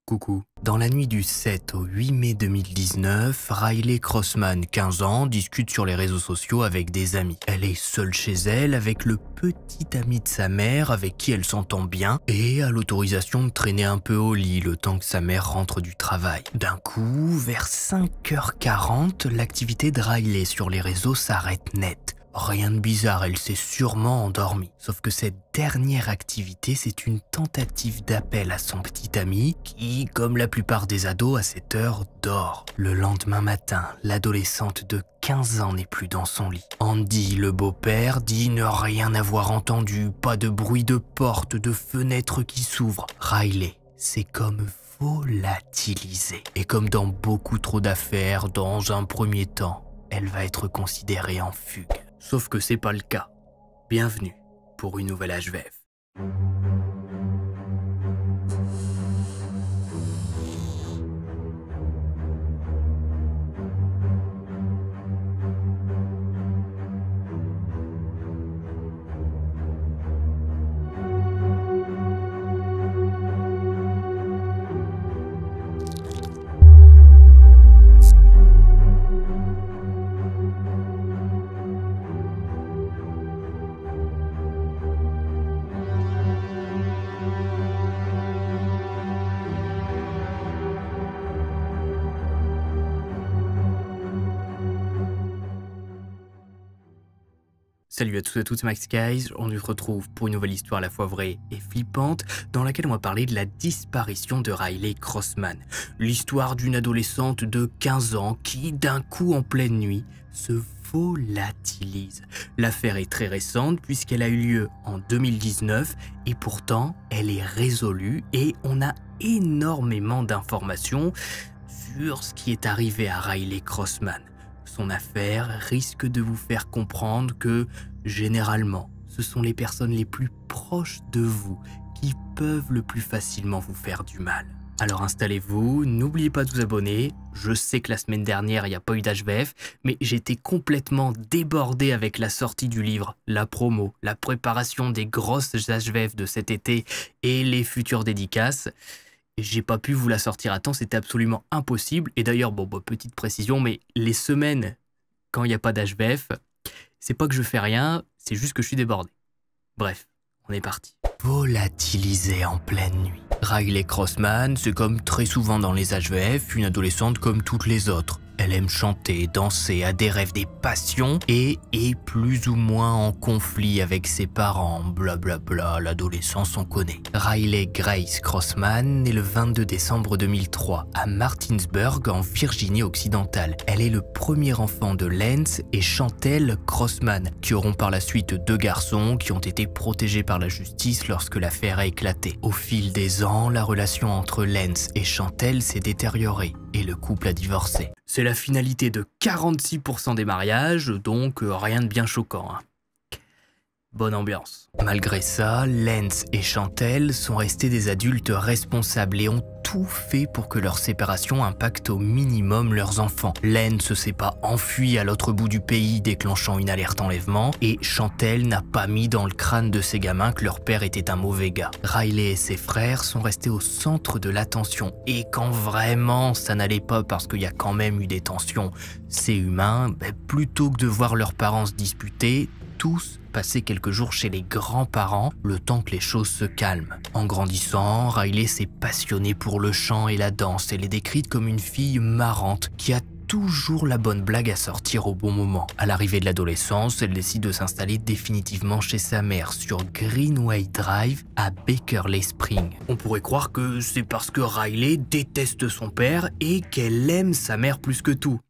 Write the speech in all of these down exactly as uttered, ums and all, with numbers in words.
Coucou. Dans la nuit du sept au huit mai deux mille dix-neuf, Riley Crossman, quinze ans, discute sur les réseaux sociaux avec des amis. Elle est seule chez elle avec le petit ami de sa mère avec qui elle s'entend bien et a l'autorisation de traîner un peu au lit le temps que sa mère rentre du travail. D'un coup, vers cinq heures quarante, l'activité de Riley sur les réseaux s'arrête net. Rien de bizarre, elle s'est sûrement endormie. Sauf que cette dernière activité, c'est une tentative d'appel à son petit ami qui, comme la plupart des ados à cette heure, dort. Le lendemain matin, l'adolescente de quinze ans n'est plus dans son lit. Andy, le beau-père, dit ne rien avoir entendu, pas de bruit de porte, de fenêtre qui s'ouvre. Riley, c'est comme volatilisé. Et comme dans beaucoup trop d'affaires, dans un premier temps, elle va être considérée en fugue. Sauf que c'est pas le cas. Bienvenue pour une nouvelle H V F. Salut à tous et à toutes, c'est Max Guys. On se retrouve pour une nouvelle histoire à la fois vraie et flippante dans laquelle on va parler de la disparition de Riley Crossman. L'histoire d'une adolescente de quinze ans qui, d'un coup en pleine nuit, se volatilise. L'affaire est très récente puisqu'elle a eu lieu en deux mille dix-neuf et pourtant elle est résolue et on a énormément d'informations sur ce qui est arrivé à Riley Crossman. Son affaire risque de vous faire comprendre que, généralement, ce sont les personnes les plus proches de vous qui peuvent le plus facilement vous faire du mal. Alors installez-vous, n'oubliez pas de vous abonner. Je sais que la semaine dernière, il n'y a pas eu d'H V F, mais j'étais complètement débordé avec la sortie du livre, la promo, la préparation des grosses H V F de cet été et les futures dédicaces. J'ai pas pu vous la sortir à temps, c'était absolument impossible. Et d'ailleurs, bon, bon, petite précision, mais les semaines, quand il n'y a pas d'H V F, c'est pas que je fais rien, c'est juste que je suis débordé. Bref, on est parti. Volatilisée en pleine nuit. Riley Crossman, c'est comme très souvent dans les H V F, une adolescente comme toutes les autres. Elle aime chanter, danser, a des rêves, des passions et est plus ou moins en conflit avec ses parents, blablabla, l'adolescence on connaît. Riley Grace Crossman est le vingt-deux décembre deux mille trois à Martinsburg en Virginie occidentale. Elle est le premier enfant de Lance et Chantel Crossman, qui auront par la suite deux garçons qui ont été protégés par la justice lorsque l'affaire a éclaté. Au fil des ans, la relation entre Lance et Chantel s'est détériorée et le couple a divorcé. C'est la finalité de quarante-six pour cent des mariages, donc euh, rien de bien choquant. Hein. Bonne ambiance. Malgré ça, Lance et Chantel sont restés des adultes responsables et ont tout fait pour que leur séparation impacte au minimum leurs enfants. Lance s'est pas enfui à l'autre bout du pays déclenchant une alerte enlèvement et Chantel n'a pas mis dans le crâne de ses gamins que leur père était un mauvais gars. Riley et ses frères sont restés au centre de l'attention et quand vraiment ça n'allait pas parce qu'il y a quand même eu des tensions, c'est humain, ben, plutôt que de voir leurs parents se disputer, tous passer quelques jours chez les grands-parents, le temps que les choses se calment. En grandissant, Riley s'est passionnée pour le chant et la danse. Elle est décrite comme une fille marrante qui a toujours la bonne blague à sortir au bon moment. À l'arrivée de l'adolescence, elle décide de s'installer définitivement chez sa mère sur Greenway Drive à Bakerley Springs. On pourrait croire que c'est parce que Riley déteste son père et qu'elle aime sa mère plus que tout.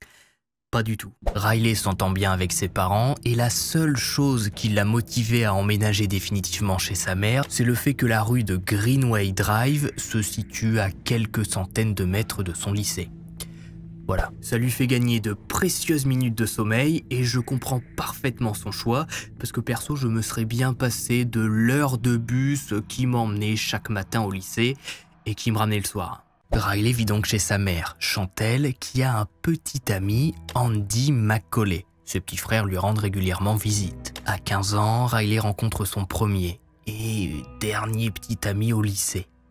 Pas du tout. Riley s'entend bien avec ses parents et la seule chose qui l'a motivé à emménager définitivement chez sa mère, c'est le fait que la rue de Greenway Drive se situe à quelques centaines de mètres de son lycée. Voilà, ça lui fait gagner de précieuses minutes de sommeil et je comprends parfaitement son choix parce que perso je me serais bien passé de l'heure de bus qui m'emmenait chaque matin au lycée et qui me ramenait le soir. Riley vit donc chez sa mère, Chantel, qui a un petit ami, Andy McCauley. Ses petits frères lui rendent régulièrement visite. À quinze ans, Riley rencontre son premier et dernier petit ami au lycée,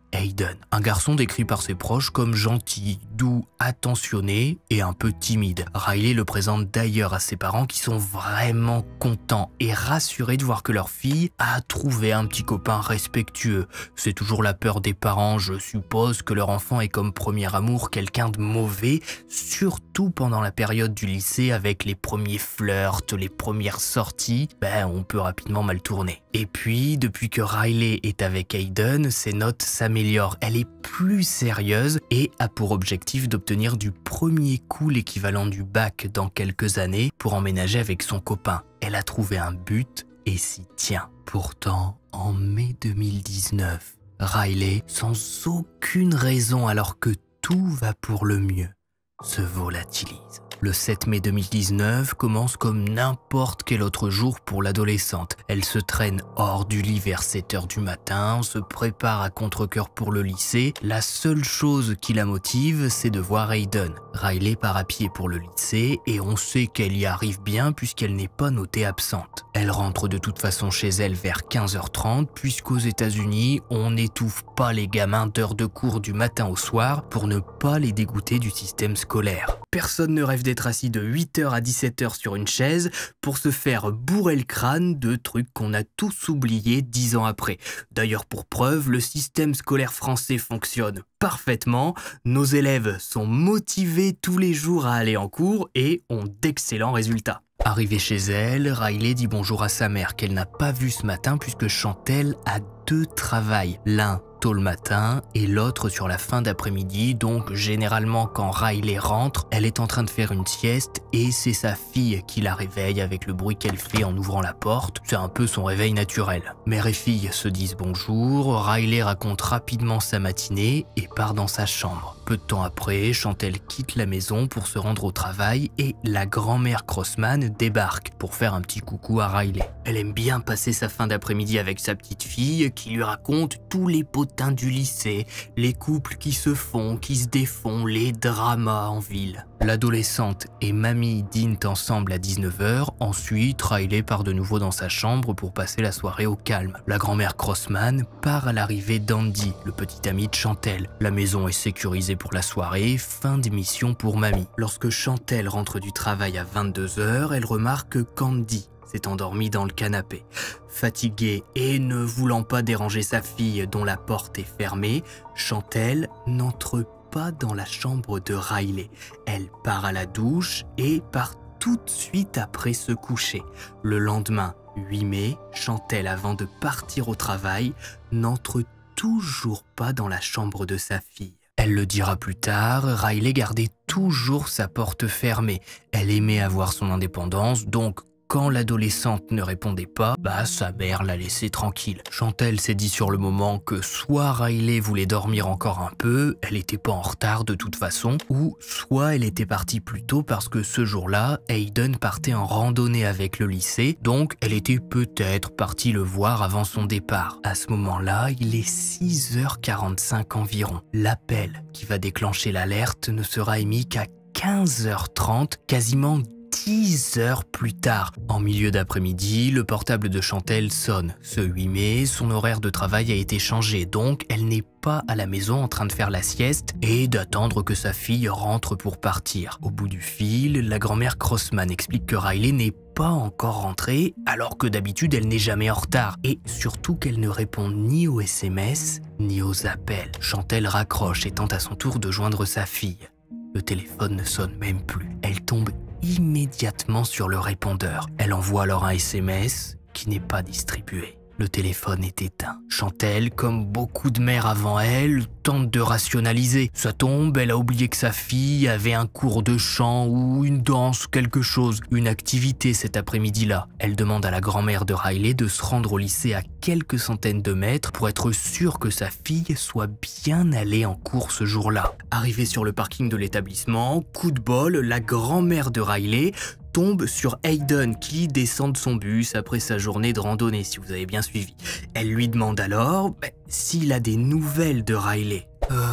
Hayden, un garçon décrit par ses proches comme gentil, doux, attentionné et un peu timide. Riley le présente d'ailleurs à ses parents qui sont vraiment contents et rassurés de voir que leur fille a trouvé un petit copain respectueux. C'est toujours la peur des parents, je suppose, que leur enfant ait comme premier amour quelqu'un de mauvais, surtout pendant la période du lycée avec les premiers flirts, les premières sorties, ben on peut rapidement mal tourner. Et puis, depuis que Riley est avec Hayden, ses notes s'améliorent. Elle est plus sérieuse et a pour objectif d'obtenir du premier coup l'équivalent du bac dans quelques années pour emménager avec son copain. Elle a trouvé un but et s'y tient. Pourtant, en mai deux mille dix-neuf, Riley, sans aucune raison alors que tout va pour le mieux, se volatilise. Le sept mai deux mille dix-neuf commence comme n'importe quel autre jour pour l'adolescente. Elle se traîne hors du lit vers sept heures du matin, se prépare à contre-cœur pour le lycée. La seule chose qui la motive, c'est de voir Hayden. Riley part à pied pour le lycée et on sait qu'elle y arrive bien puisqu'elle n'est pas notée absente. Elle rentre de toute façon chez elle vers quinze heures trente puisqu'aux États-Unis, on n'étouffe pas les gamins d'heures de cours du matin au soir pour ne pas les dégoûter du système scolaire. Personne ne rêve d'être assis de huit heures à dix-sept heures sur une chaise pour se faire bourrer le crâne de trucs qu'on a tous oubliés dix ans après. D'ailleurs, pour preuve, le système scolaire français fonctionne parfaitement. Nos élèves sont motivés tous les jours à aller en cours et ont d'excellents résultats. Arrivée chez elle, Riley dit bonjour à sa mère qu'elle n'a pas vue ce matin puisque Chantel a deux travails. L'un tôt le matin et l'autre sur la fin d'après-midi, donc généralement quand Riley rentre, elle est en train de faire une sieste et c'est sa fille qui la réveille avec le bruit qu'elle fait en ouvrant la porte. C'est un peu son réveil naturel. Mère et fille se disent bonjour, Riley raconte rapidement sa matinée et part dans sa chambre. Peu de temps après, Chantel quitte la maison pour se rendre au travail et la grand-mère Crossman débarque pour faire un petit coucou à Riley. Elle aime bien passer sa fin d'après-midi avec sa petite fille qui lui raconte tous les potins du lycée, les couples qui se font, qui se défont, les dramas en ville. L'adolescente et mamie dînent ensemble à dix-neuf heures, ensuite Riley part de nouveau dans sa chambre pour passer la soirée au calme. La grand-mère Crossman part à l'arrivée d'Andy, le petit ami de Chantel. La maison est sécurisée pour la soirée, fin d'émission pour mamie. Lorsque Chantel rentre du travail à vingt-deux heures, elle remarque qu'Andy s'est endormi dans le canapé. Fatiguée et ne voulant pas déranger sa fille dont la porte est fermée, Chantel n'entre pas dans la chambre de Riley. Elle part à la douche et part tout de suite après se coucher. Le lendemain, huit mai, Chantel, avant de partir au travail, n'entre toujours pas dans la chambre de sa fille. Elle le dira plus tard, Riley gardait toujours sa porte fermée. Elle aimait avoir son indépendance, donc quand l'adolescente ne répondait pas, bah sa mère la laissait tranquille. Chantel s'est dit sur le moment que soit Riley voulait dormir encore un peu, elle n'était pas en retard de toute façon, ou soit elle était partie plus tôt parce que ce jour-là, Hayden partait en randonnée avec le lycée, donc elle était peut-être partie le voir avant son départ. À ce moment-là, il est six heures quarante-cinq environ. L'appel qui va déclencher l'alerte ne sera émis qu'à quinze heures trente, quasiment dix heures plus tard. En milieu d'après-midi, le portable de Chantel sonne. Ce huit mai, son horaire de travail a été changé, donc elle n'est pas à la maison en train de faire la sieste et d'attendre que sa fille rentre pour partir. Au bout du fil, la grand-mère Crossman explique que Riley n'est pas encore rentrée, alors que d'habitude elle n'est jamais en retard, et surtout qu'elle ne répond ni aux S M S ni aux appels. Chantel raccroche et tente à son tour de joindre sa fille. Le téléphone ne sonne même plus. Elle tombe immédiatement sur le répondeur. Elle envoie alors un S M S qui n'est pas distribué. Le téléphone est éteint. Chantel, comme beaucoup de mères avant elle, tente de rationaliser. Ça tombe, elle a oublié que sa fille avait un cours de chant ou une danse, quelque chose, une activité cet après-midi-là. Elle demande à la grand-mère de Riley de se rendre au lycée à quelques centaines de mètres pour être sûre que sa fille soit bien allée en cours ce jour-là. Arrivée sur le parking de l'établissement, coup de bol, la grand-mère de Riley tombe sur Hayden qui descend de son bus après sa journée de randonnée, si vous avez bien suivi. Elle lui demande alors bah, s'il a des nouvelles de Riley. Euh,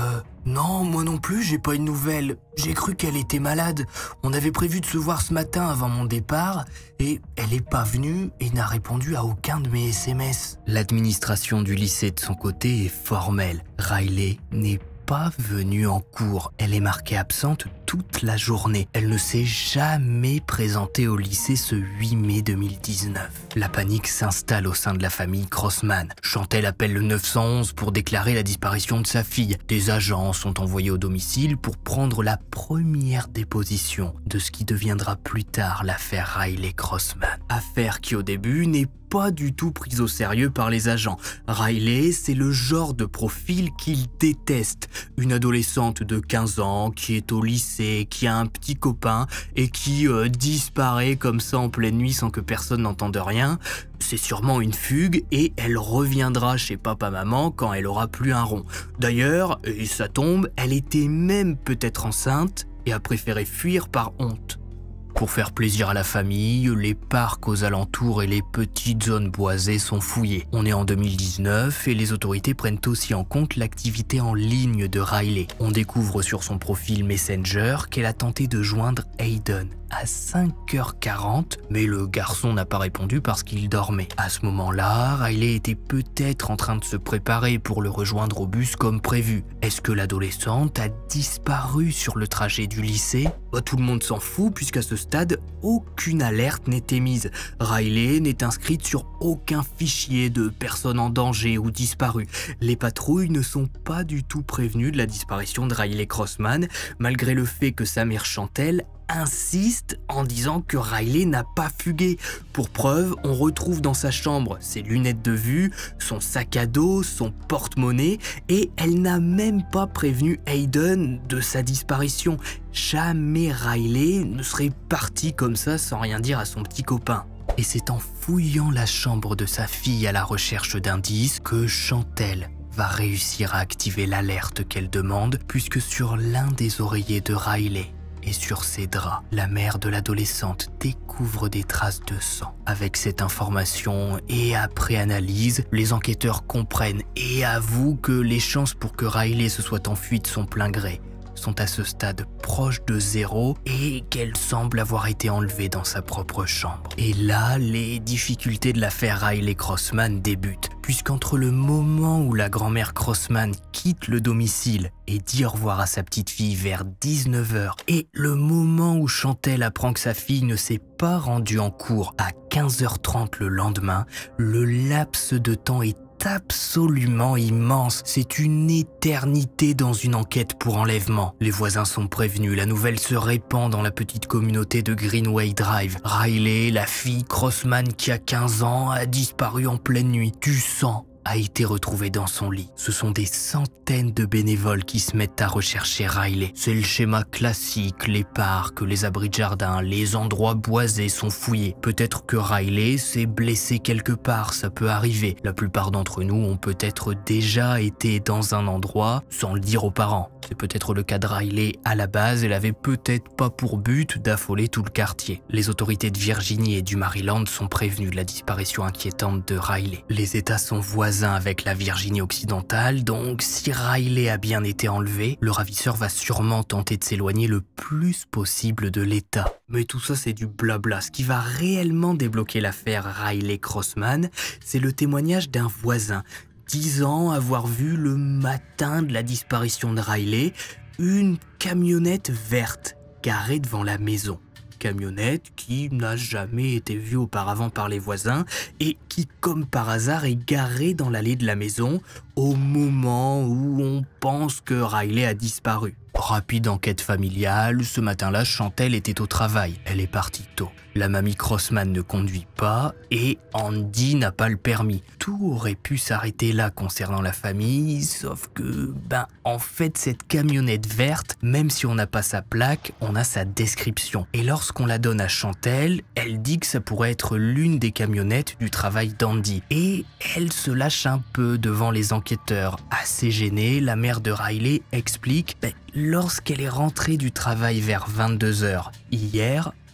Non, moi non plus, j'ai pas une nouvelle. J'ai cru qu'elle était malade. On avait prévu de se voir ce matin avant mon départ et elle est pas venue et n'a répondu à aucun de mes S M S. L'administration du lycée de son côté est formelle. Riley n'est pas venue en cours. Elle est marquée absente toute la journée. Elle ne s'est jamais présentée au lycée ce huit mai deux mille dix-neuf. La panique s'installe au sein de la famille Crossman. Chantel appelle le neuf cent onze pour déclarer la disparition de sa fille. Des agents sont envoyés au domicile pour prendre la première déposition de ce qui deviendra plus tard l'affaire Riley Crossman. Affaire qui au début n'est pas du tout prise au sérieux par les agents. Riley, c'est le genre de profil qu'ils détestent. Une adolescente de quinze ans qui est au lycée, qui a un petit copain et qui euh, disparaît comme ça en pleine nuit sans que personne n'entende rien. C'est sûrement une fugue et elle reviendra chez papa-maman quand elle aura plus un rond. D'ailleurs, et ça tombe, elle était même peut-être enceinte et a préféré fuir par honte. Pour faire plaisir à la famille, les parcs aux alentours et les petites zones boisées sont fouillés. On est en deux mille dix-neuf et les autorités prennent aussi en compte l'activité en ligne de Riley. On découvre sur son profil Messenger qu'elle a tenté de joindre Hayden à cinq heures quarante, mais le garçon n'a pas répondu parce qu'il dormait. À ce moment-là, Riley était peut-être en train de se préparer pour le rejoindre au bus comme prévu. Est-ce que l'adolescente a disparu sur le trajet du lycée? Bah, tout le monde s'en fout puisqu'à ce stade, aucune alerte n'est émise. Riley n'est inscrite sur aucun fichier de personnes en danger ou disparues. Les patrouilles ne sont pas du tout prévenues de la disparition de Riley Crossman, malgré le fait que sa mère Chantel insiste en disant que Riley n'a pas fugué. Pour preuve, on retrouve dans sa chambre ses lunettes de vue, son sac à dos, son porte-monnaie et elle n'a même pas prévenu Hayden de sa disparition. Jamais Riley ne serait parti comme ça sans rien dire à son petit copain. Et c'est en fouillant la chambre de sa fille à la recherche d'indices que Chantel va réussir à activer l'alerte qu'elle demande puisque sur l'un des oreillers de Riley et sur ses draps, la mère de l'adolescente découvre des traces de sang. Avec cette information et après analyse, les enquêteurs comprennent et avouent que les chances pour que Riley se soit enfuie de son plein gré sont à ce stade proches de zéro et qu'elle semble avoir été enlevée dans sa propre chambre. Et là, les difficultés de l'affaire Riley Crossman débutent, puisqu'entre le moment où la grand-mère Crossman quitte le domicile et dit au revoir à sa petite fille vers dix-neuf heures et le moment où Chantel apprend que sa fille ne s'est pas rendue en cours à quinze heures trente le lendemain, le laps de temps est absolument immense. C'est une éternité dans une enquête pour enlèvement. Les voisins sont prévenus, la nouvelle se répand dans la petite communauté de Greenway Drive. Riley, la fille Crossman qui a quinze ans, a disparu en pleine nuit. Du sang a été retrouvé dans son lit. Ce sont des centaines de bénévoles qui se mettent à rechercher Riley. C'est le schéma classique, les parcs, les abris de jardin, les endroits boisés sont fouillés. Peut-être que Riley s'est blessé quelque part, ça peut arriver. La plupart d'entre nous ont peut-être déjà été dans un endroit sans le dire aux parents. C'est peut-être le cas de Riley. À la base, elle avait peut-être pas pour but d'affoler tout le quartier. Les autorités de Virginie et du Maryland sont prévenues de la disparition inquiétante de Riley. Les États sont voisins avec la Virginie occidentale, donc si Riley a bien été enlevé, le ravisseur va sûrement tenter de s'éloigner le plus possible de l'État. Mais tout ça, c'est du blabla. Ce qui va réellement débloquer l'affaire Riley Crossman, c'est le témoignage d'un voisin disant avoir vu le matin de la disparition de Riley une camionnette verte garée devant la maison. Camionnette qui n'a jamais été vue auparavant par les voisins et qui, comme par hasard, est garée dans l'allée de la maison au moment où on pense que Riley a disparu. Rapide enquête familiale, ce matin-là, Chantel était au travail. Elle est partie tôt. La mamie Crossman ne conduit pas et Andy n'a pas le permis. Tout aurait pu s'arrêter là concernant la famille, sauf que, ben, en fait, cette camionnette verte, même si on n'a pas sa plaque, on a sa description. Et lorsqu'on la donne à Chantel, elle dit que ça pourrait être l'une des camionnettes du travail d'Andy. Et elle se lâche un peu devant les enquêteurs. Assez gênée, la mère de Riley explique ben, lorsqu'elle est rentrée du travail vers vingt-deux heures hier,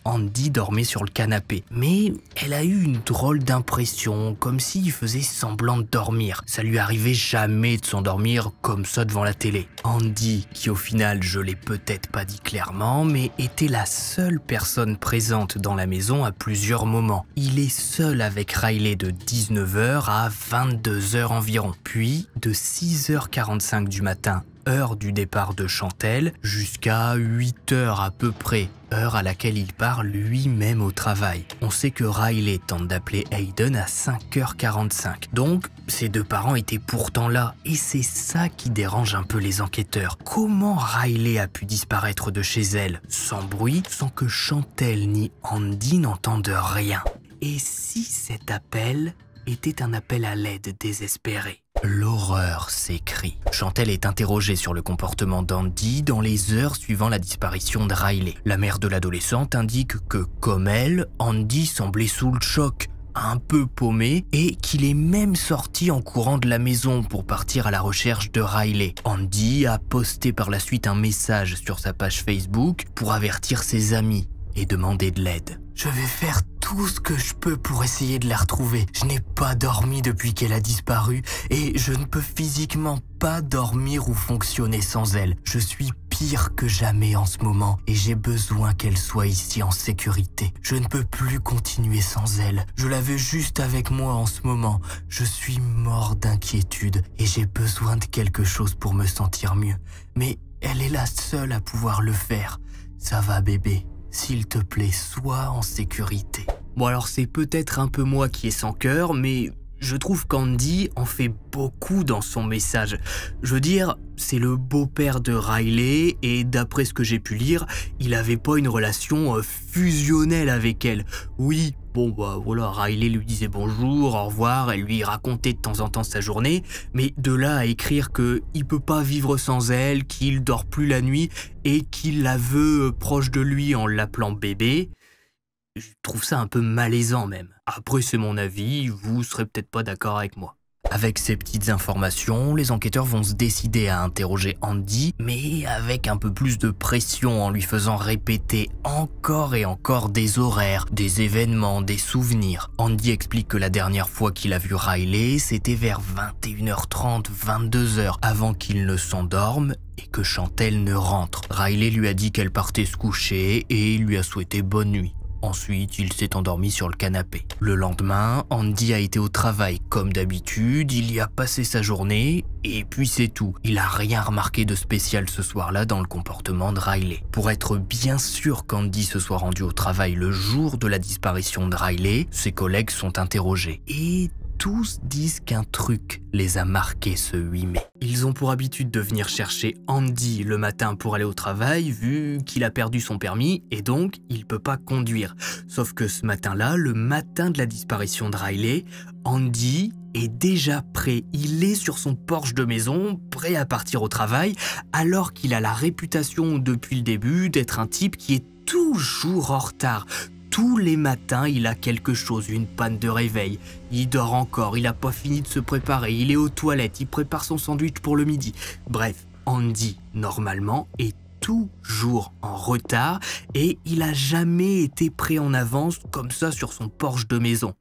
Andy dormait sur le canapé. Mais elle a eu une drôle d'impression, comme s'il faisait semblant de dormir. Ça lui arrivait jamais de s'endormir comme ça devant la télé. Andy, qui au final, je l'ai peut-être pas dit clairement, mais était la seule personne présente dans la maison à plusieurs moments. Il est seul avec Riley de dix-neuf heures à vingt-deux heures environ. Puis, de six heures quarante-cinq du matin, heure du départ de Chantelle, jusqu'à huit heures à peu près, heure à laquelle il part lui-même au travail. On sait que Riley tente d'appeler Hayden à cinq heures quarante-cinq, donc ses deux parents étaient pourtant là, et c'est ça qui dérange un peu les enquêteurs. Comment Riley a pu disparaître de chez elle, sans bruit, sans que Chantelle ni Andy n'entendent rien? Et si cet appel était un appel à l'aide désespéré? L'horreur s'écrie. Chantelle est interrogée sur le comportement d'Andy dans les heures suivant la disparition de Riley. La mère de l'adolescente indique que, comme elle, Andy semblait sous le choc, un peu paumé, et qu'il est même sorti en courant de la maison pour partir à la recherche de Riley. Andy a posté par la suite un message sur sa page Facebook pour avertir ses amis et demander de l'aide. Je vais faire tout ce que je peux pour essayer de la retrouver. Je n'ai pas dormi depuis qu'elle a disparu et je ne peux physiquement pas dormir ou fonctionner sans elle. Je suis pire que jamais en ce moment et j'ai besoin qu'elle soit ici en sécurité. Je ne peux plus continuer sans elle. Je la veux juste avec moi en ce moment. Je suis mort d'inquiétude et j'ai besoin de quelque chose pour me sentir mieux. Mais elle est la seule à pouvoir le faire. Ça va, bébé. S'il te plaît, sois en sécurité. Bon alors c'est peut-être un peu moi qui est sans cœur, mais je trouve qu'Andy en fait beaucoup dans son message. Je veux dire, c'est le beau-père de Riley et d'après ce que j'ai pu lire, il avait pas une relation euh, fusionnelle avec elle. Oui, bon bah voilà, Riley lui disait bonjour, au revoir, elle lui racontait de temps en temps sa journée, mais de là à écrire que il peut pas vivre sans elle, qu'il dort plus la nuit et qu'il la veut proche de lui en l'appelant bébé, je trouve ça un peu malaisant même. Après c'est mon avis, vous serez peut-être pas d'accord avec moi. Avec ces petites informations, les enquêteurs vont se décider à interroger Andy, mais avec un peu plus de pression en lui faisant répéter encore et encore des horaires, des événements, des souvenirs. Andy explique que la dernière fois qu'il a vu Riley, c'était vers vingt et une heures trente, vingt-deux heures, avant qu'il ne s'endorme et que Chantelle ne rentre. Riley lui a dit qu'elle partait se coucher et lui a souhaité bonne nuit. Ensuite, il s'est endormi sur le canapé. Le lendemain, Andy a été au travail comme d'habitude, il y a passé sa journée, et puis c'est tout. Il a rien remarqué de spécial ce soir-là dans le comportement de Riley. Pour être bien sûr qu'Andy se soit rendu au travail le jour de la disparition de Riley, ses collègues sont interrogés. Et tous disent qu'un truc les a marqués ce huit mai. Ils ont pour habitude de venir chercher Andy le matin pour aller au travail, vu qu'il a perdu son permis et donc il peut pas conduire. Sauf que ce matin-là, le matin de la disparition de Riley, Andy est déjà prêt. Il est sur son porche de maison, prêt à partir au travail, alors qu'il a la réputation depuis le début d'être un type qui est toujours en retard. Tous les matins, il a quelque chose, une panne de réveil. Il dort encore, il n'a pas fini de se préparer, il est aux toilettes, il prépare son sandwich pour le midi. Bref, Andy, normalement, est toujours en retard et il n'a jamais été prêt en avance comme ça sur son porche de maison.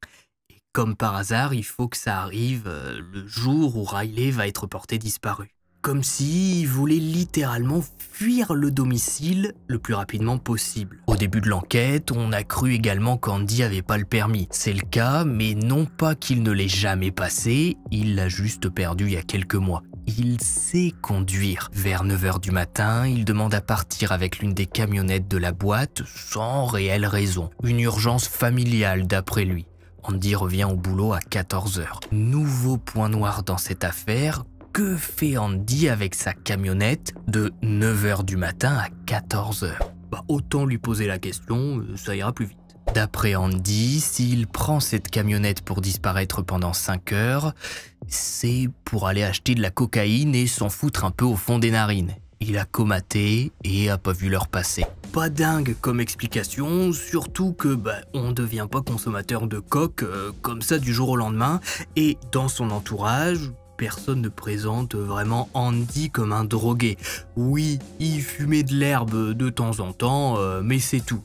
Et comme par hasard, il faut que ça arrive euh, le jour où Riley va être porté disparu. Comme s'il voulait littéralement fuir le domicile le plus rapidement possible. Au début de l'enquête, on a cru également qu'Andy avait pas le permis. C'est le cas, mais non pas qu'il ne l'ait jamais passé, il l'a juste perdu il y a quelques mois. Il sait conduire. Vers neuf heures du matin, il demande à partir avec l'une des camionnettes de la boîte sans réelle raison. Une urgence familiale d'après lui. Andy revient au boulot à quatorze heures. Nouveau point noir dans cette affaire. Que fait Andy avec sa camionnette de neuf heures du matin à quatorze heures? Bah autant lui poser la question, ça ira plus vite. D'après Andy, s'il prend cette camionnette pour disparaître pendant cinq heures, c'est pour aller acheter de la cocaïne et s'en foutre un peu au fond des narines. Il a comaté et a pas vu l'heure passer. Pas dingue comme explication, surtout que bah, on ne devient pas consommateur de coke euh, comme ça du jour au lendemain, et dans son entourage, personne ne présente vraiment Andy comme un drogué. Oui, il fumait de l'herbe de temps en temps, euh, mais c'est tout.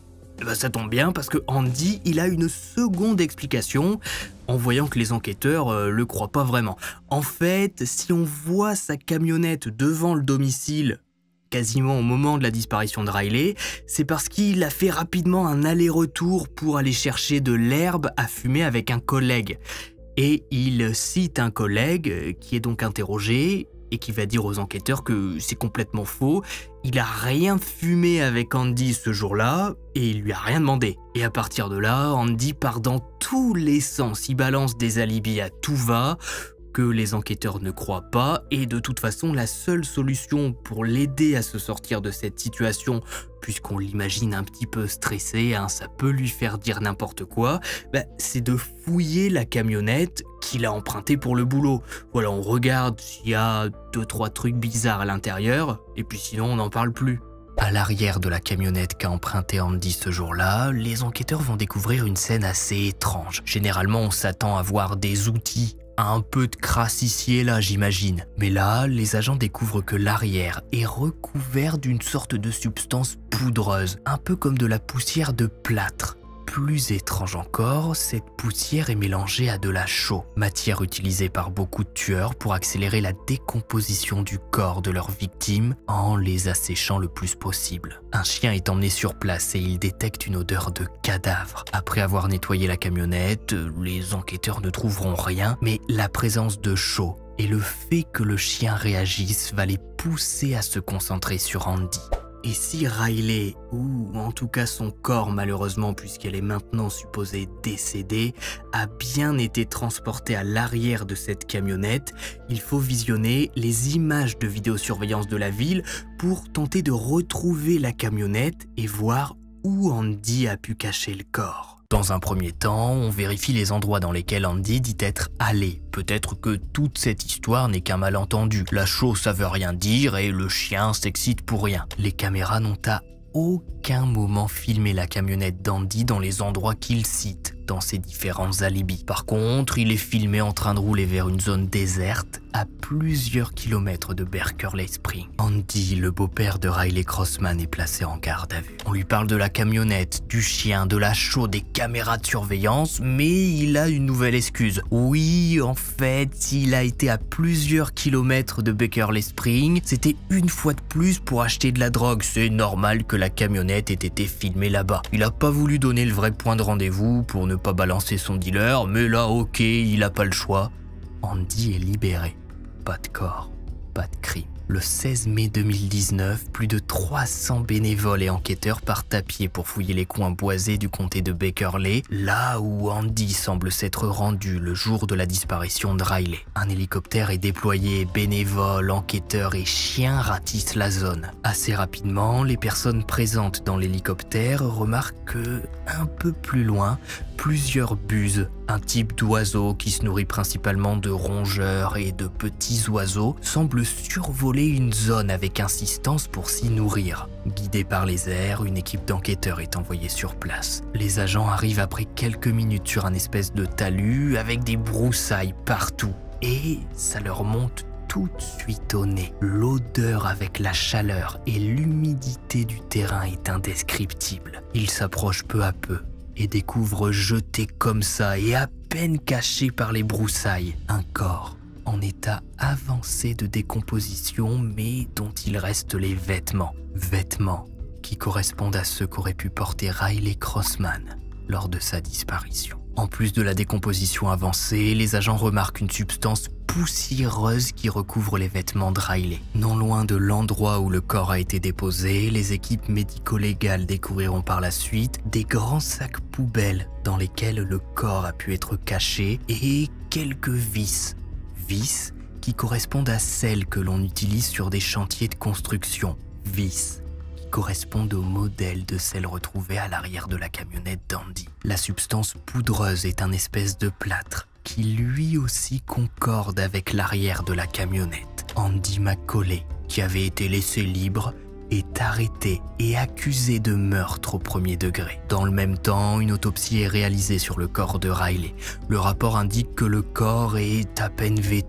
Eh ben, ça tombe bien parce que Andy, il a une seconde explication en voyant que les enquêteurs euh, le croient pas vraiment. En fait, si on voit sa camionnette devant le domicile quasiment au moment de la disparition de Riley, c'est parce qu'il a fait rapidement un aller-retour pour aller chercher de l'herbe à fumer avec un collègue. Et il cite un collègue qui est donc interrogé et qui va dire aux enquêteurs que c'est complètement faux. Il a rien fumé avec Andy ce jour-là et il lui a rien demandé. Et à partir de là, Andy part dans tous les sens. Il balance des alibis à tout va que les enquêteurs ne croient pas, et de toute façon la seule solution pour l'aider à se sortir de cette situation, puisqu'on l'imagine un petit peu stressé, hein, ça peut lui faire dire n'importe quoi, bah, c'est de fouiller la camionnette qu'il a empruntée pour le boulot. Voilà, on regarde s'il y a deux trois trucs bizarres à l'intérieur, et puis sinon on n'en parle plus. À l'arrière de la camionnette qu'a emprunté Andy ce jour-là, les enquêteurs vont découvrir une scène assez étrange. Généralement, on s'attend à voir des outils, un peu de crasse ici et là, j'imagine. Mais là, les agents découvrent que l'arrière est recouvert d'une sorte de substance poudreuse, un peu comme de la poussière de plâtre. Plus étrange encore, cette poussière est mélangée à de la chaux, matière utilisée par beaucoup de tueurs pour accélérer la décomposition du corps de leurs victimes en les asséchant le plus possible. Un chien est emmené sur place et il détecte une odeur de cadavre. Après avoir nettoyé la camionnette, les enquêteurs ne trouveront rien, mais la présence de chaux et le fait que le chien réagisse va les pousser à se concentrer sur Andy. Et si Riley, ou en tout cas son corps malheureusement puisqu'elle est maintenant supposée décédée, a bien été transporté à l'arrière de cette camionnette, il faut visionner les images de vidéosurveillance de la ville pour tenter de retrouver la camionnette et voir où Andy a pu cacher le corps. Dans un premier temps, on vérifie les endroits dans lesquels Andy dit être allé. Peut-être que toute cette histoire n'est qu'un malentendu. La chose, ça veut rien dire et le chien s'excite pour rien. Les caméras n'ont à aucun moment filmé la camionnette d'Andy dans les endroits qu'il cite dans ses différents alibis. Par contre, il est filmé en train de rouler vers une zone déserte à plusieurs kilomètres de Berkeley Springs. Andy, le beau-père de Riley Crossman, est placé en garde à vue. On lui parle de la camionnette, du chien, de la chaux, des caméras de surveillance, mais il a une nouvelle excuse. Oui, en fait, il a été à plusieurs kilomètres de Berkeley Springs. C'était une fois de plus pour acheter de la drogue. C'est normal que la camionnette ait été filmée là-bas. Il a pas voulu donner le vrai point de rendez-vous pour ne pas balancer son dealer, mais là, ok, il a pas le choix. Andy est libéré. Pas de corps, pas de crime. Le seize mai deux mille dix-neuf, plus de trois cents bénévoles et enquêteurs partent à pied pour fouiller les coins boisés du comté de Berkeley, là où Andy semble s'être rendu le jour de la disparition de Riley. Un hélicoptère est déployé, bénévoles, enquêteurs et chiens ratissent la zone. Assez rapidement, les personnes présentes dans l'hélicoptère remarquent que, un peu plus loin, plusieurs buses, un type d'oiseau qui se nourrit principalement de rongeurs et de petits oiseaux, semblent survoler une zone avec insistance pour s'y nourrir. Guidée par les airs, une équipe d'enquêteurs est envoyée sur place. Les agents arrivent après quelques minutes sur un espèce de talus avec des broussailles partout. Et ça leur monte tout de suite au nez. L'odeur avec la chaleur et l'humidité du terrain est indescriptible. Ils s'approchent peu à peu et découvrent jeté comme ça et à peine caché par les broussailles, un corps en état avancé de décomposition mais dont il reste les vêtements. Vêtements qui correspondent à ceux qu'aurait pu porter Riley Crossman lors de sa disparition. En plus de la décomposition avancée, les agents remarquent une substance poussiéreuse qui recouvre les vêtements de Riley. Non loin de l'endroit où le corps a été déposé, les équipes médico-légales découvriront par la suite des grands sacs poubelles dans lesquels le corps a pu être caché et quelques vis. Vis qui correspondent à celles que l'on utilise sur des chantiers de construction. Vis qui correspondent au modèle de celles retrouvées à l'arrière de la camionnette d'Andy. La substance poudreuse est un espèce de plâtre qui lui aussi concorde avec l'arrière de la camionnette. Andy McCauley, qui avait été laissé libre, est arrêté et accusé de meurtre au premier degré. Dans le même temps, une autopsie est réalisée sur le corps de Riley. Le rapport indique que le corps est à peine vêtu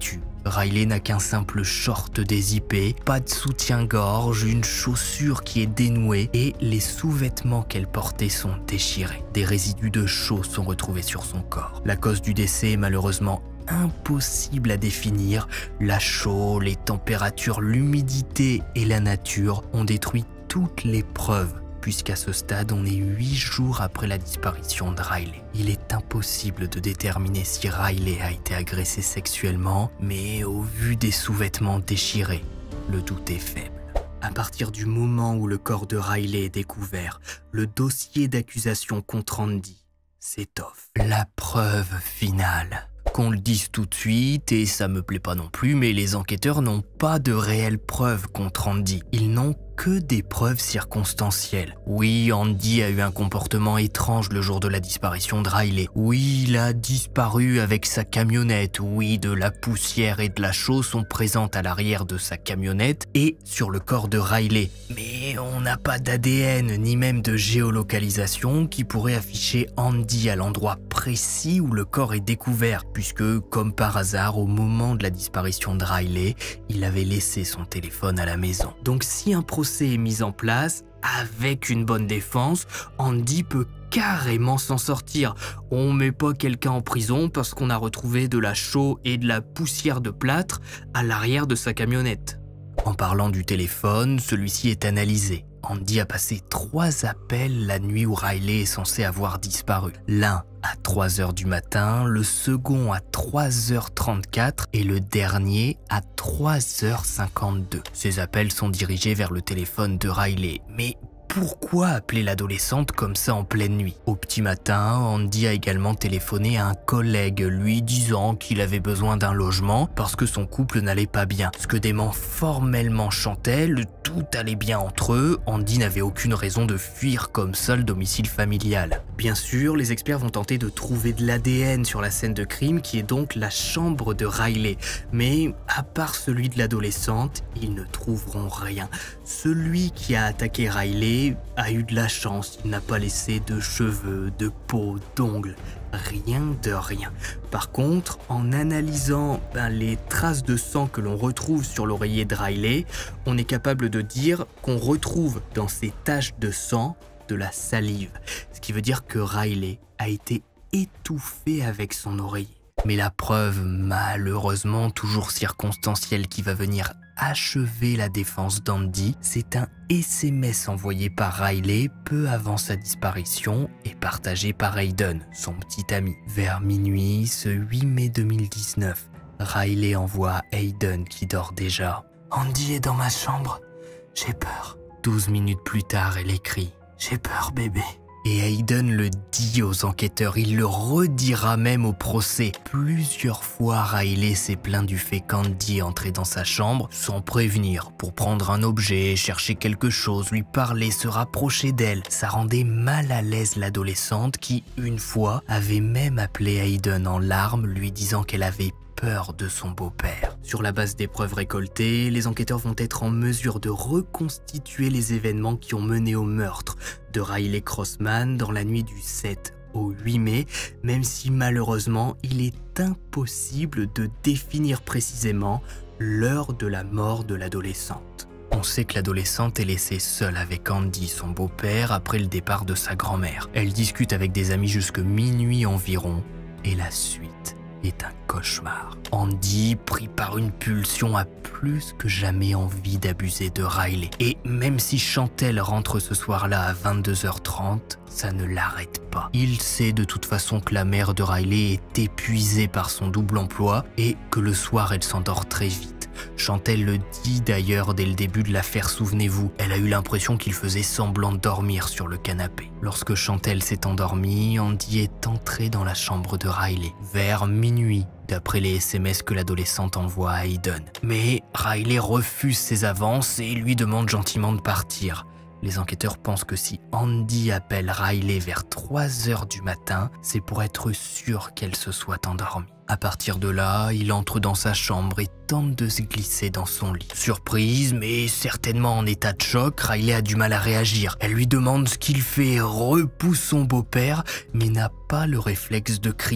Riley n'a qu'un simple short dézippé, pas de soutien-gorge, une chaussure qui est dénouée et les sous-vêtements qu'elle portait sont déchirés. Des résidus de chaux sont retrouvés sur son corps. La cause du décès est malheureusement impossible à définir. La chaux, les températures, l'humidité et la nature ont détruit toutes les preuves, puisqu'à ce stade, on est huit jours après la disparition de Riley. Il est impossible de déterminer si Riley a été agressée sexuellement, mais au vu des sous-vêtements déchirés, le doute est faible. À partir du moment où le corps de Riley est découvert, le dossier d'accusation contre Andy s'étoffe. La preuve finale. Qu'on le dise tout de suite, et ça me plaît pas non plus, mais les enquêteurs n'ont pas de réelles preuves contre Andy. Ils n'ont que des preuves circonstancielles. Oui, Andy a eu un comportement étrange le jour de la disparition de Riley. Oui, il a disparu avec sa camionnette. Oui, de la poussière et de la chaux sont présentes à l'arrière de sa camionnette et sur le corps de Riley. Mais on n'a pas d'A D N ni même de géolocalisation qui pourrait afficher Andy à l'endroit précis où le corps est découvert, puisque, comme par hasard, au moment de la disparition de Riley, il avait laissé son téléphone à la maison. Donc si un procès est mis en place, avec une bonne défense, Andy peut carrément s'en sortir. On met pas quelqu'un en prison parce qu'on a retrouvé de la chaux et de la poussière de plâtre à l'arrière de sa camionnette. En parlant du téléphone, celui-ci est analysé. Andy a passé trois appels la nuit où Riley est censé avoir disparu. L'un à trois heures du matin, le second à trois heures trente-quatre et le dernier à trois heures cinquante-deux. Ces appels sont dirigés vers le téléphone de Riley. Mais pourquoi appeler l'adolescente comme ça en pleine nuit? Au petit matin, Andy a également téléphoné à un collègue lui disant qu'il avait besoin d'un logement parce que son couple n'allait pas bien. Ce que dément formellement Chantel, tout allait bien entre eux, Andy n'avait aucune raison de fuir comme ça le domicile familial. Bien sûr, les experts vont tenter de trouver de l'A D N sur la scène de crime qui est donc la chambre de Riley. Mais à part celui de l'adolescente, ils ne trouveront rien. Celui qui a attaqué Riley a eu de la chance, il n'a pas laissé de cheveux, de peau, d'ongles, rien de rien. Par contre, en analysant ben, les traces de sang que l'on retrouve sur l'oreiller de Riley, on est capable de dire qu'on retrouve dans ces taches de sang de la salive, ce qui veut dire que Riley a été étouffé avec son oreiller. Mais la preuve, malheureusement toujours circonstancielle, qui va venir achever la défense d'Andy, c'est un S M S envoyé par Riley peu avant sa disparition et partagé par Hayden, son petit ami. Vers minuit, ce huit mai deux mille dix-neuf, Riley envoie à Hayden qui dort déjà. « Andy est dans ma chambre, j'ai peur. » douze minutes plus tard, elle écrit « J'ai peur, bébé. » Et Hayden le dit aux enquêteurs, il le redira même au procès. Plusieurs fois, Riley s'est plaint du fait qu'Andy entrait dans sa chambre sans prévenir, pour prendre un objet, chercher quelque chose, lui parler, se rapprocher d'elle. Ça rendait mal à l'aise l'adolescente qui, une fois, avait même appelé Hayden en larmes, lui disant qu'elle avait peur de son beau-père. Sur la base des preuves récoltées, les enquêteurs vont être en mesure de reconstituer les événements qui ont mené au meurtre de Riley Crossman dans la nuit du sept au huit mai, même si malheureusement il est impossible de définir précisément l'heure de la mort de l'adolescente. On sait que l'adolescente est laissée seule avec Andy, son beau-père, après le départ de sa grand-mère. Elle discute avec des amis jusque minuit environ, et la suite est un cauchemar. Andy, pris par une pulsion, a plus que jamais envie d'abuser de Riley. Et même si Chantel rentre ce soir-là à vingt-deux heures trente, ça ne l'arrête pas. Il sait de toute façon que la mère de Riley est épuisée par son double emploi et que le soir elle s'endort très vite. Chantel le dit d'ailleurs dès le début de l'affaire, souvenez-vous. Elle a eu l'impression qu'il faisait semblant de dormir sur le canapé. Lorsque Chantel s'est endormie, Andy est entré dans la chambre de Riley, vers minuit, d'après les S M S que l'adolescente envoie à Hayden. Mais Riley refuse ses avances et lui demande gentiment de partir. Les enquêteurs pensent que si Andy appelle Riley vers trois heures du matin, c'est pour être sûr qu'elle se soit endormie. À partir de là, il entre dans sa chambre et tente de se glisser dans son lit. Surprise, mais certainement en état de choc, Riley a du mal à réagir. Elle lui demande ce qu'il fait, repousse son beau-père, mais n'a pas le réflexe de crier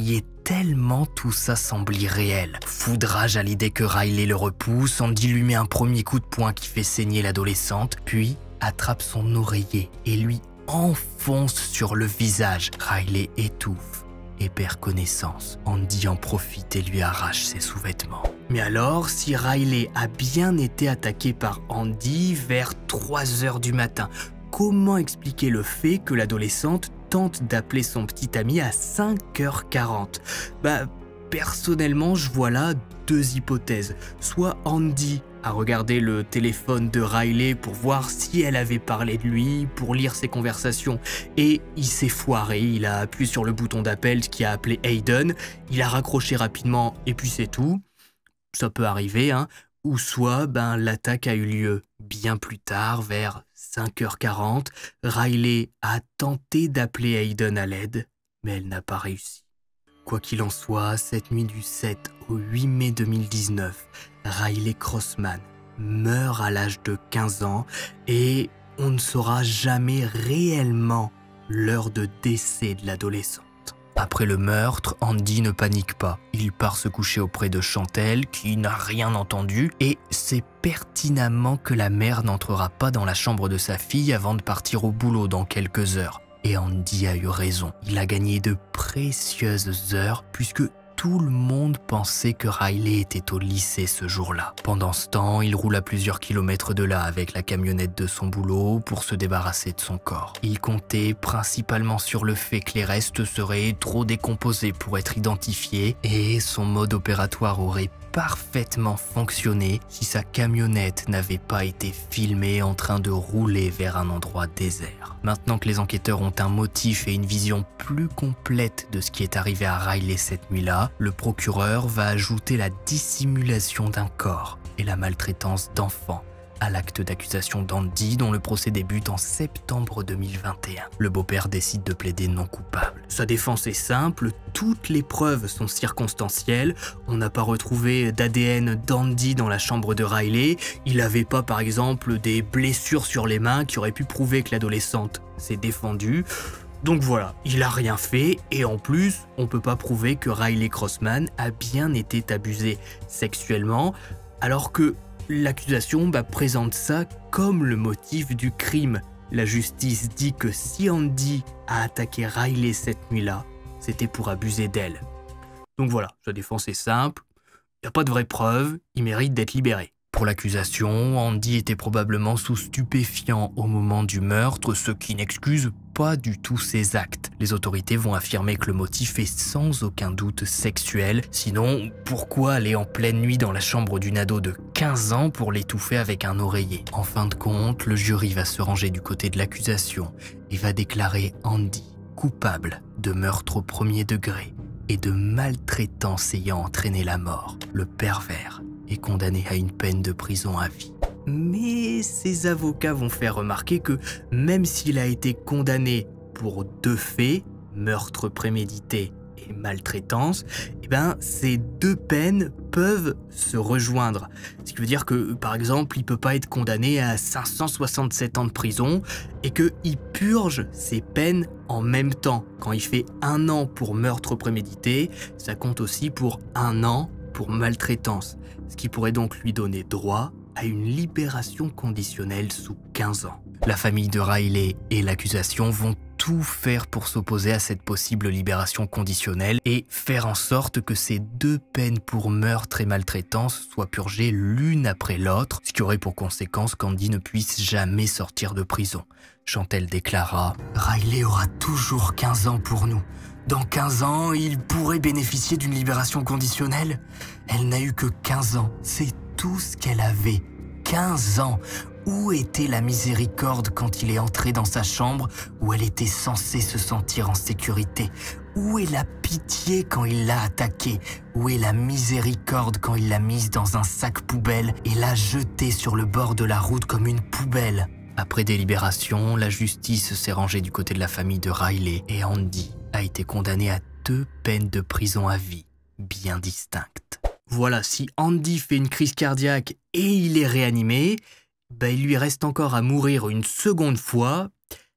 tellement tout ça semble irréel. Foudrage à l'idée que Riley le repousse, Andy lui met un premier coup de poing qui fait saigner l'adolescente, puis attrape son oreiller et lui enfonce sur le visage. Riley étouffe et perd connaissance. Andy en profite et lui arrache ses sous-vêtements. Mais alors, si Riley a bien été attaqué par Andy vers trois heures du matin, comment expliquer le fait que l'adolescente tente d'appeler son petit ami à cinq heures quarante? Bah, personnellement, je vois là deux hypothèses. Soit Andy a regardé le téléphone de Riley pour voir si elle avait parlé de lui, pour lire ses conversations, et il s'est foiré, il a appuyé sur le bouton d'appel qui a appelé Hayden, il a raccroché rapidement et puis c'est tout. Ça peut arriver, hein. Ou soit ben, l'attaque a eu lieu bien plus tard, vers cinq heures quarante. Riley a tenté d'appeler Hayden à l'aide, mais elle n'a pas réussi. Quoi qu'il en soit, cette nuit du sept au huit mai deux mille dix-neuf, Riley Crossman meurt à l'âge de quinze ans et on ne saura jamais réellement l'heure de décès de l'adolescente. Après le meurtre, Andy ne panique pas. Il part se coucher auprès de Chantel, qui n'a rien entendu, et sait pertinemment que la mère n'entrera pas dans la chambre de sa fille avant de partir au boulot dans quelques heures. Et Andy a eu raison. Il a gagné de précieuses heures, puisque tout le monde pensait que Riley était au lycée ce jour-là. Pendant ce temps, il roule à plusieurs kilomètres de là avec la camionnette de son boulot pour se débarrasser de son corps. Il comptait principalement sur le fait que les restes seraient trop décomposés pour être identifiés et son mode opératoire aurait parfaitement fonctionné si sa camionnette n'avait pas été filmée en train de rouler vers un endroit désert. Maintenant que les enquêteurs ont un motif et une vision plus complète de ce qui est arrivé à Riley cette nuit-là, le procureur va ajouter la dissimulation d'un corps et la maltraitance d'enfants à l'acte d'accusation d'Andy dont le procès débute en septembre deux mille vingt et un. Le beau-père décide de plaider non coupable. Sa défense est simple, toutes les preuves sont circonstancielles, on n'a pas retrouvé d'A D N d'Andy dans la chambre de Riley, il n'avait pas par exemple des blessures sur les mains qui auraient pu prouver que l'adolescente s'est défendue. Donc voilà, il a rien fait et en plus, on peut pas prouver que Riley Crossman a bien été abusé sexuellement alors que l'accusation bah, présente ça comme le motif du crime. La justice dit que si Andy a attaqué Riley cette nuit-là, c'était pour abuser d'elle. Donc voilà, sa défense est simple, il n'y a pas de vraies preuves, il mérite d'être libéré. Pour l'accusation, Andy était probablement sous stupéfiants au moment du meurtre, ce qui n'excuse pas du tout ses actes. Les autorités vont affirmer que le motif est sans aucun doute sexuel. Sinon, pourquoi aller en pleine nuit dans la chambre d'une ado de quinze ans pour l'étouffer avec un oreiller? En fin de compte, le jury va se ranger du côté de l'accusation et va déclarer Andy coupable de meurtre au premier degré et de maltraitance ayant entraîné la mort. Le pervers est condamné à une peine de prison à vie. Mais ses avocats vont faire remarquer que même s'il a été condamné pour deux faits, meurtre prémédité et maltraitance, eh ben, ces deux peines peuvent se rejoindre. Ce qui veut dire que, par exemple, il ne peut pas être condamné à cinq cent soixante-sept ans de prison et qu'il purge ses peines en même temps. Quand il fait un an pour meurtre prémédité, ça compte aussi pour un an pour maltraitance, ce qui pourrait donc lui donner droit à une libération conditionnelle sous quinze ans. La famille de Riley et l'accusation vont tout faire pour s'opposer à cette possible libération conditionnelle et faire en sorte que ces deux peines pour meurtre et maltraitance soient purgées l'une après l'autre, ce qui aurait pour conséquence qu'Andy ne puisse jamais sortir de prison. Chantel déclara « Riley aura toujours quinze ans pour nous. Dans quinze ans, il pourrait bénéficier d'une libération conditionnelle. Elle n'a eu que quinze ans, c'est tout ce qu'elle avait. quinze ans. Où était la miséricorde quand il est entré dans sa chambre où elle était censée se sentir en sécurité? Où est la pitié quand il l'a attaquée? Où est la miséricorde quand il l'a mise dans un sac poubelle et l'a jetée sur le bord de la route comme une poubelle? Après délibération, la justice s'est rangée du côté de la famille de Riley et Andy a été condamné à deux peines de prison à vie, bien distinctes. Voilà, si Andy fait une crise cardiaque et il est réanimé, ben il lui reste encore à mourir une seconde fois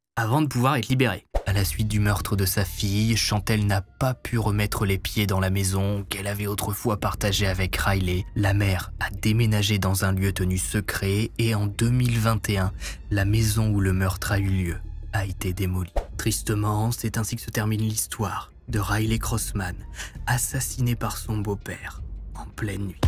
avant de pouvoir être libéré. À la suite du meurtre de sa fille, Chantel n'a pas pu remettre les pieds dans la maison qu'elle avait autrefois partagée avec Riley. La mère a déménagé dans un lieu tenu secret et en deux mille vingt et un, la maison où le meurtre a eu lieu a été démolie. Tristement, c'est ainsi que se termine l'histoire de Riley Crossman, assassiné par son beau-père en pleine nuit.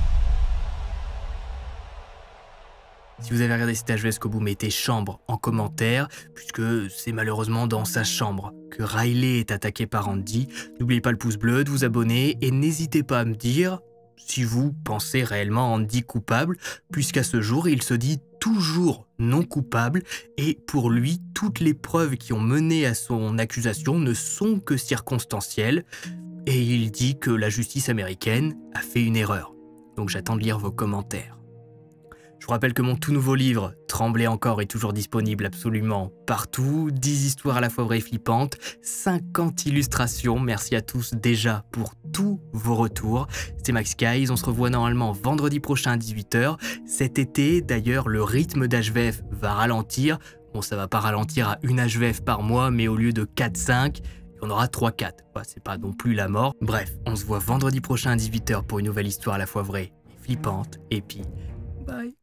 Si vous avez regardé cet H V, est-ce que vous mettez chambre en commentaire, puisque c'est malheureusement dans sa chambre que Riley est attaqué par Andy. N'oubliez pas le pouce bleu, de vous abonner et n'hésitez pas à me dire si vous pensez réellement Andy coupable, puisqu'à ce jour, il se dit toujours non coupable et pour lui, toutes les preuves qui ont mené à son accusation ne sont que circonstancielles et il dit que la justice américaine a fait une erreur. Donc j'attends de lire vos commentaires. Je vous rappelle que mon tout nouveau livre, Tremblez encore, est toujours disponible absolument partout. dix histoires à la fois vraies et flippantes, cinquante illustrations. Merci à tous déjà pour tous vos retours. C'était Max Guys, on se revoit normalement vendredi prochain à dix-huit heures. Cet été, d'ailleurs, le rythme d'H V F va ralentir. Bon, ça va pas ralentir à une H V F par mois, mais au lieu de quatre cinq, on aura trois quatre. Bah, c'est pas non plus la mort. Bref, on se voit vendredi prochain à dix-huit heures pour une nouvelle histoire à la fois vraie et flippante. Et puis, bye.